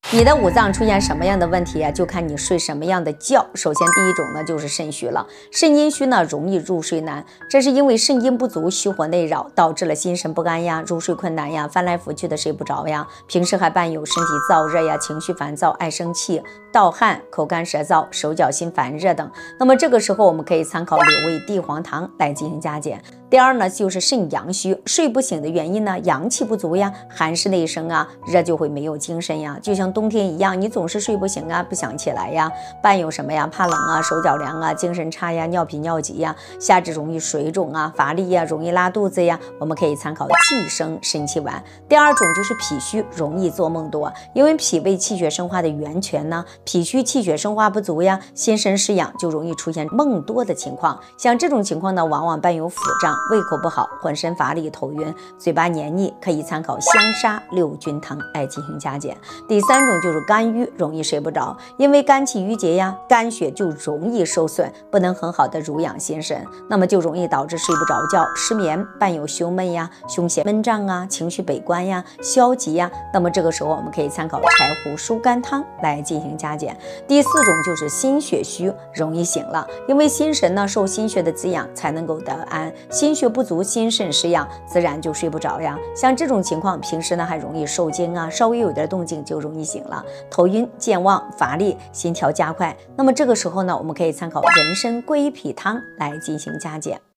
你的五脏出现什么样的问题啊？就看你睡什么样的觉。首先，第一种呢就是肾虚了。肾阴虚呢，容易入睡难，这是因为肾阴不足，虚火内扰，导致了心神不安呀，入睡困难呀，翻来覆去的睡不着呀。平时还伴有身体燥热呀，情绪烦躁，爱生气，盗汗，口干舌燥，手脚心烦热等。那么这个时候，我们可以参考柳味地黄汤来进行加减。第二呢，就是肾阳虚，睡不醒的原因呢，阳气不足呀，寒湿内生啊，热就会没有精神呀，就像冬天一样，你总是睡不醒啊，不想起来呀，伴有什么呀？怕冷啊，手脚凉啊，精神差呀，尿频尿急呀，下肢容易水肿啊，乏力呀，容易拉肚子呀，我们可以参考济生肾气丸。第二种就是脾虚，容易做梦多，因为脾胃气血生化的源泉呢，脾虚气血生化不足呀，心神失养，就容易出现梦多的情况。像这种情况呢，往往伴有腹胀、胃口不好、浑身乏力、头晕、嘴巴黏腻，可以参考香砂六君汤来进行加减。第三种就是肝郁，容易睡不着，因为肝气郁结呀，肝血就容易受损，不能很好的濡养心神，那么就容易导致睡不着觉、失眠，伴有胸闷呀、胸胁闷胀啊、情绪悲观呀、消极呀。那么这个时候我们可以参考柴胡疏肝汤来进行加减。第四种就是心血虚，容易醒了，因为心神呢受心血的滋养才能够得安，心血不足，心肾失养，自然就睡不着呀。像这种情况，平时呢还容易受惊啊，稍微有点动静就容易醒了，头晕、健忘、乏力、心跳加快。那么这个时候呢，我们可以参考人参归脾汤来进行加减。